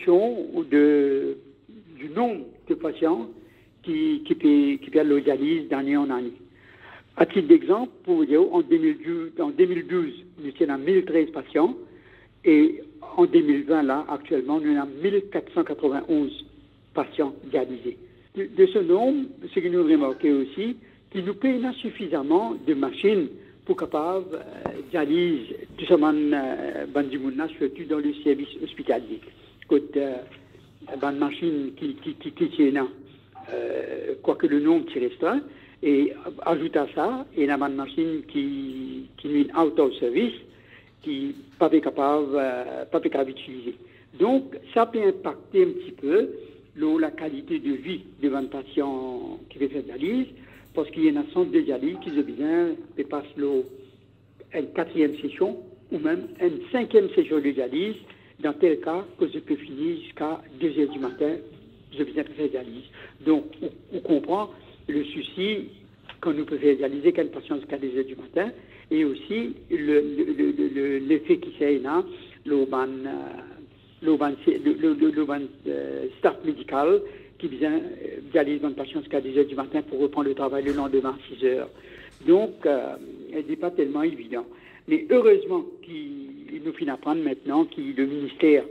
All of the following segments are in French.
évolution du nombre de patients qui perdent leur dialyse d'année en année. À titre d'exemple, pour vous dire, en 2012, nous étions à 1013 patients et en 2020, là, actuellement, nous avons 1491 patients dialysés. De ce nombre, ce que nous remarquons aussi, qu'il nous paye insuffisamment de machines pour capable dialyse, tout simplement, surtout dans le service hospitalier. Côté une machine qui tient, quoique le nombre qui restreint, et ajoute à ça, il y a une machine qui est out of service, qui pas capable d'utiliser. Donc, ça peut impacter un petit peu la qualité de vie de un patient qui veut faire dialyse, parce qu'il y a un centre de dialyse qui a besoin de passer une 4e session ou même une 5e session de dialyse, dans tel cas que je peux finir jusqu'à 2h du matin, je besoin de faire dialyse. Donc, on comprend le souci quand nous pouvons dialyser qu'un patient jusqu'à 2h du matin, et aussi l'effet qui s'est là, l'urban staff médical qui vient dialyser un patient jusqu'à 10h du matin pour reprendre le travail le lendemain à 6h. Donc, elle n'est pas tellement évident. Mais heureusement qu'il nous finit apprendre maintenant que le ministère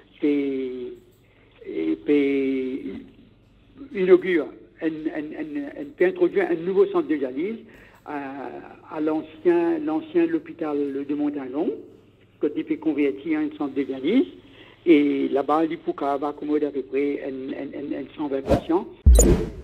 inaugure, peut introduire un nouveau centre de dialyse à l'ancien hôpital de Montagon, qui peut convertir en un centre de dialyse. Et là-bas, il va accommoder à peu près 120 patients.